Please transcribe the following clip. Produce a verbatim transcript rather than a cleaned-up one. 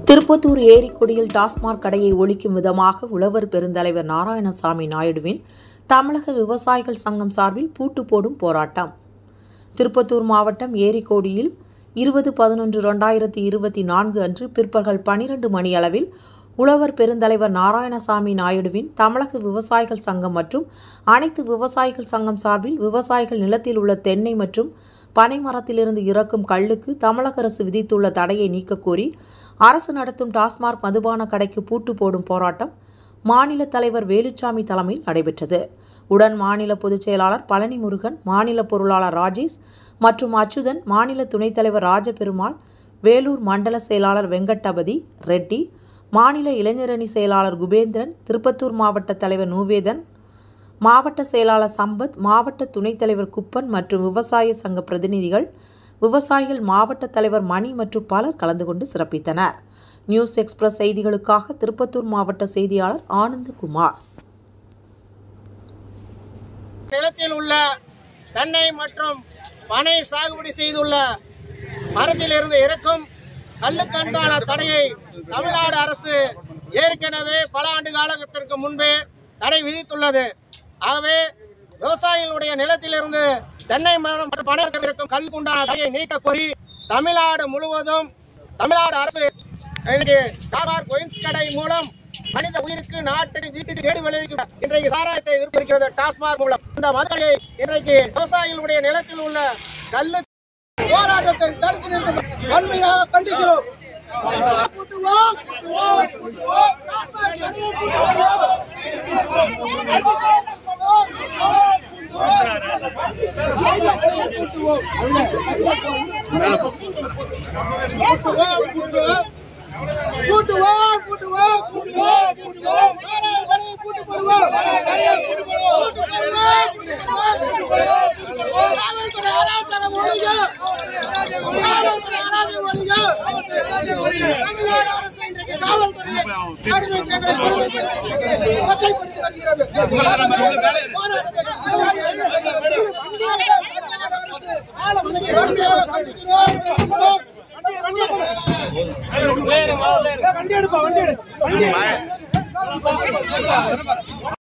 திருப்பத்தூர் ஏரிக்கொடியில் டாஸ்மாக் கடையை ஒழிக்கும் விதமாக உழவர் பெருந்தலைவர் நாராயணசாமி நாயுடுவின் தமிழக விவசாயிகள் சங்கம் சார்பில் பூட்டு போடும் போராட்டம். திருப்பத்தூர் மாவட்டம் ஏரிக்கோடியில் இருபது பதினொன்று இரண்டாயிரத்தி இருபத்தி நான்கு அன்று பிற்பகல் பனிரெண்டு மணி அளவில் உழவர் பெருந்தலைவர் நாராயணசாமி நாயுடுவின் தமிழக விவசாயிகள் சங்கம் மற்றும் அனைத்து விவசாயிகள் சங்கம் சார்பில் விவசாயிகள் நிலத்தில் உள்ள தென்னை மற்றும் பனை மரத்திலிருந்து இறக்கும் கள்ளுக்கு தமிழக அரசு விதித்துள்ள தடையை நீக்கக்கோரி அரசு நடத்தும் டாஸ்மாக் மதுபான கடைக்கு பூட்டு போடும் போராட்டம் மாநில தலைவர் வேலுச்சாமி தலைமையில் நடைபெற்றது. உடன் மாநில பொதுச் செயலாளர் பழனி முருகன், மாநில பொருளாளர் ராஜேஷ் மற்றும் அச்சுதன், மாநில துணைத் தலைவர் ராஜபெருமாள், வேலூர் மண்டல செயலாளர் வெங்கடபதி ரெட்டி, மாநில இளைஞரணி செயலாளர் குபேந்திரன், திருப்பத்தூர் மாவட்ட தலைவர் நூவேதன், மாவட்ட செயலாளர் சம்பத், மாவட்ட துணைத் தலைவர் குப்பன் மற்றும் விவசாய சங்க பிரதிநிதிகள், விவசாயிகள் மாவட்ட தலைவர் மணி மற்றும் பலர் கலந்து கொண்டு சிறப்பித்தனர். நியூஸ் எக்ஸ்பிரஸ் செய்திகளுக்காக திருப்பத்தூர் மாவட்ட செய்தியாளர் ஆனந்தகுமார். நிலத்தில் உள்ள தென்னை மற்றும் பனை சாகுபடி செய்துள்ள மரத்திலிருந்து இறக்கும் கள்ளுக்கண்டான தடையை தமிழ்நாடு அரசு ஏற்கனவே பல ஆண்டு காலத்திற்கு முன்பே தடை விதித்துள்ளது. ஆகவே விவசாயிகளுடைய நிலத்திலிருந்து தென்னை மரம் மற்றும் பனையில் இருக்கும் கள்ளுக்குண்டான தடையை நீக்க கோரி தமிழ்நாடு முழுவதும் தமிழ்நாடு அரசு டாஸ்மாக் ஒயின்ஸ் கடை மூலம் மனித உயிருக்கு, நாட்டுக்கு, வீட்டுக்கு கேடு விளைவிக்க இன்றைக்கு சாராயத்தை விற்பனை டாஸ்மாக் மூலம் இந்த மதுரை இன்றைக்கு விவசாயிகளுடைய நிலத்தில் உள்ள கள்ளு போராட்டத்தை தடுத்து நிறுத்த வன்மையாக கண்டிக்கிறோம். கூட்டுவோம் கூட்டுவோம் கூட்டுவோம் கூட்டுவோம் கூட்டு போடுவோம் காவல்துறை அராஜகம் ஒழிக, காவல்துறை அராஜகம் ஒழிக. தமிழ்நாடு அரசு இன்றைக்கு காவல்துறையை கொச்சைப்படுத்தி வருகிறது. வண்டி எடுப்பா வண்டி